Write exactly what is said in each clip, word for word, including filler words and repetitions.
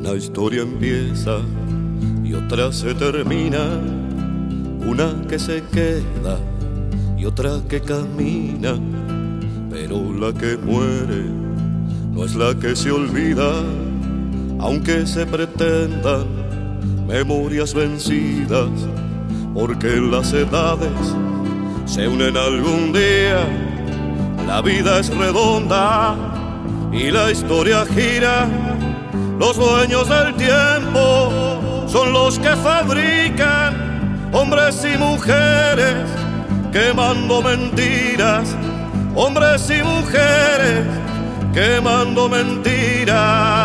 Una historia empieza y otra se termina, una que se queda y otra que camina, pero la que muere no es la que se olvida, aunque se pretendan memorias vencidas, porque las edades se unen algún día. La vida es redonda y la historia gira. Los dueños del tiempo son los que fabrican hombres y mujeres quemando mentiras, hombres y mujeres quemando mentiras.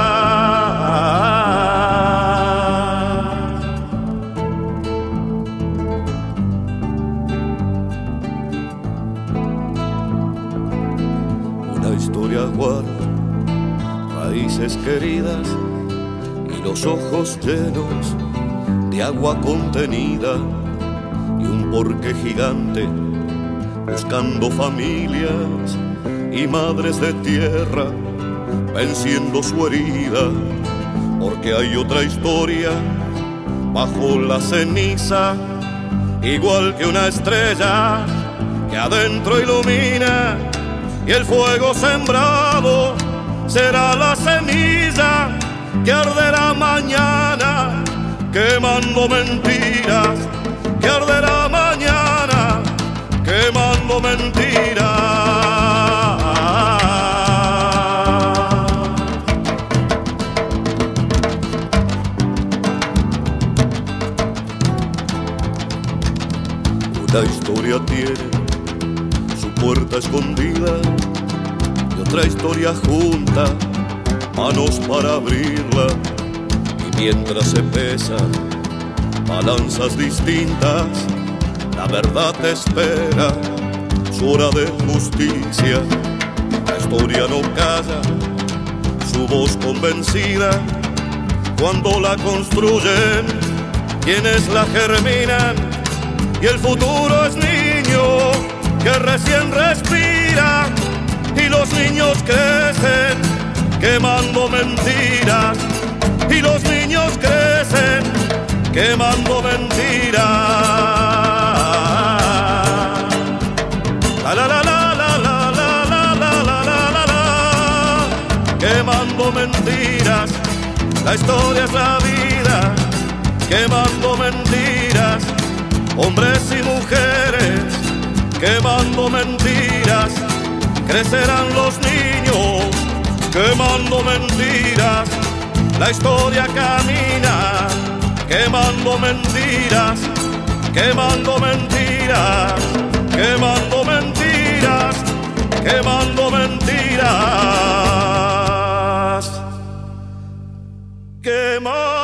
Una historia guarda raíces queridas y los ojos llenos de agua contenida, y un porqué gigante buscando familias y madres de tierra venciendo su herida, porque hay otra historia bajo la ceniza, igual que una estrella que adentro ilumina, y el fuego sembrado será la ceniza que arderá mañana, quemando mentiras, que arderá mañana, quemando mentiras. Una historia tiene su puerta escondida y otra historia junta manos para abrirla, y mientras se pesan balanzas distintas, la verdad espera su hora de justicia. La historia no calla su voz convencida cuando la construyen quienes la germinan, y el futuro es niño que recién respira, y los niños crecen quemando mentiras, y los niños crecen quemando mentiras. La la la la la la la la la la la la, quemando mentiras. La historia es la vida, quemando mentiras. Hombres y mujeres quemando mentiras. Crecerán los niños quemando mentiras. La historia camina quemando mentiras, quemando mentiras, quemando mentiras, quemando mentiras, quemando